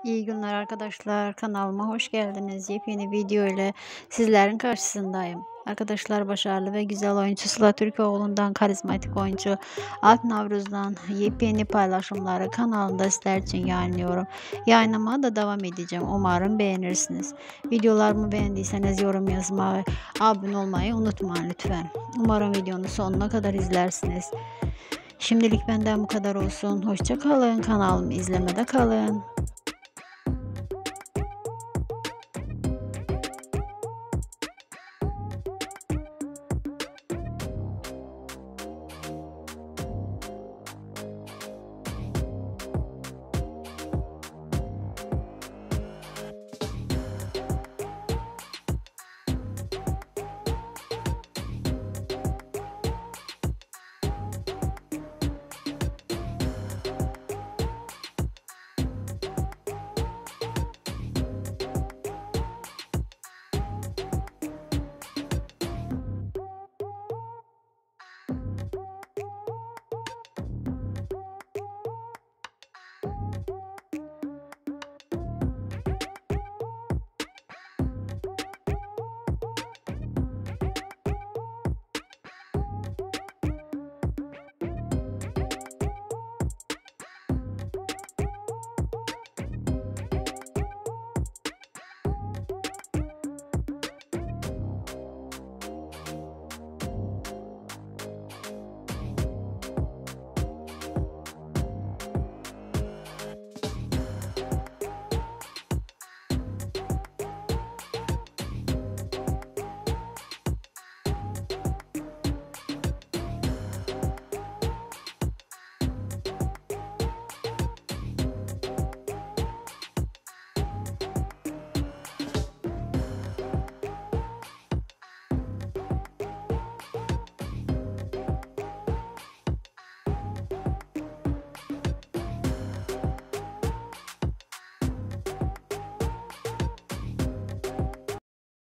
İyi günler arkadaşlar. Kanalıma hoş geldiniz. Yepyeni video ile sizlerin karşısındayım. Arkadaşlar, başarılı ve güzel oyuncu Sıla Türkoğlu'ndan karizmatik oyuncu Alp Navruz'dan yepyeni paylaşımları kanalında sizler için yayınlıyorum. Yayınlamaya da devam edeceğim. Umarım beğenirsiniz. Videolarımı beğendiyseniz yorum yazmayı, abone olmayı unutmayın lütfen. Umarım videonun sonuna kadar izlersiniz. Şimdilik benden bu kadar olsun. Hoşça kalın. Kanalımı izlemede kalın.